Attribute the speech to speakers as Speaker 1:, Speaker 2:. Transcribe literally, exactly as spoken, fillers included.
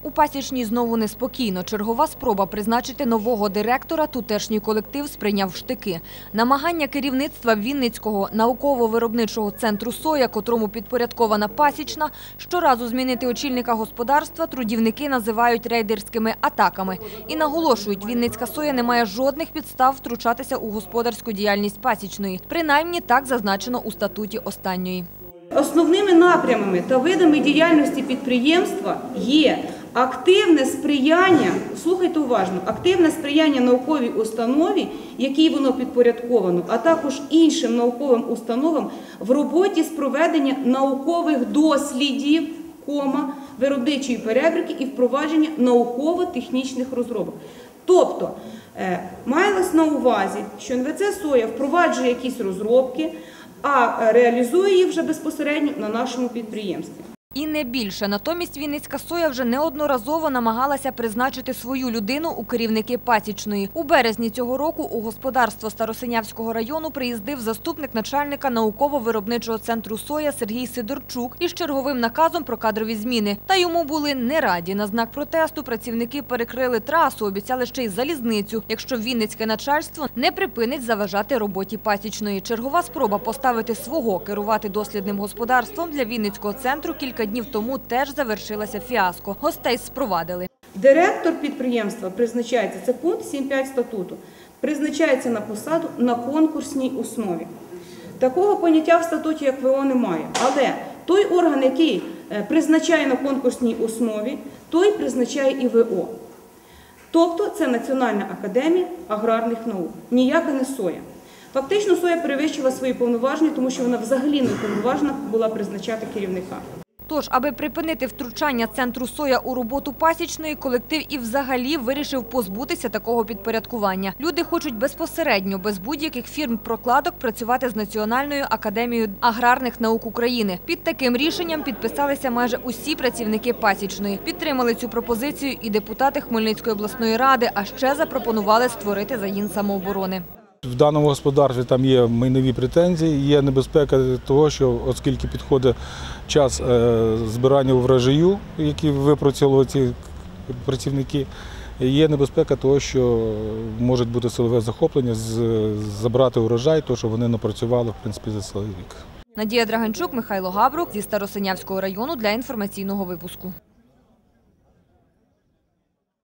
Speaker 1: У Пасічній знову неспокійно. Чергова спроба призначити нового директора тутешній колектив сприйняв штики. Намагання керівництва Вінницького науково-виробничого центру «Соя», котрому підпорядкована Пасічна, щоразу змінити очільника господарства трудівники називають рейдерськими атаками. І наголошують, Вінницька «Соя» не має жодних підстав втручатися у господарську діяльність Пасічної. Принаймні так зазначено у статуті останньої.
Speaker 2: Основними напрямами та видами діяльності підприємства є активне сприяння, слухайте уважно, активне сприяння науковій установі, якій воно підпорядковано, а також іншим науковим установам в роботі з проведення наукових дослідів, кома, виробничої перебірки і впровадження науково-технічних розробок. Тобто, мається на увазі, що ен ве це «Соя» впроваджує якісь розробки, а реалізує їх вже безпосередньо на нашому підприємстві.
Speaker 1: І не більше. Натомість Вінницька «Соя» вже неодноразово намагалася призначити свою людину у керівники Пасічної. У березні цього року у господарство Старосинявського району приїздив заступник начальника науково-виробничого центру «Соя» Сергій Сидорчук із черговим наказом про кадрові зміни. Та йому були не раді. На знак протесту працівники перекрили трасу, обіцяли ще й залізницю, якщо вінницьке начальство не припинить заважати роботі Пасічної. Чергова спроба поставити свого керувати дослідним господарством для Вінницького центру кілька днів тому теж завершилася фіаско. Гостей спровадили.
Speaker 2: Директор підприємства призначається, це пункт сім п'ять статуту, призначається на посаду на конкурсній основі. Такого поняття в статуті, як ВО, немає. Але той орган, який призначає на конкурсній основі, той призначає і ВО. Тобто це Національна академія аграрних наук, ніяка не «Соя». Фактично «Соя» перевищила свої повноваження, тому що вона взагалі не повноважена була призначати керівника.
Speaker 1: Тож, аби припинити втручання центру «Соя» у роботу Пасічної, колектив і взагалі вирішив позбутися такого підпорядкування. Люди хочуть безпосередньо, без будь-яких фірм-прокладок, працювати з Національною академією аграрних наук України. Під таким рішенням підписалися майже усі працівники Пасічної. Підтримали цю пропозицію і депутати Хмельницької обласної ради, а ще запропонували створити загін самооборони.
Speaker 3: В даному господарстві там є майнові претензії, є небезпека того, що оскільки підходить час збирання врожаю, які випрацювали ці працівники, є небезпека того, що може бути силове захоплення, забрати урожай, тому що вони напрацювали, в принципі, за цілий рік.
Speaker 1: Надія Драганчук, Михайло Габрук зі Старосинявського району для інформаційного випуску.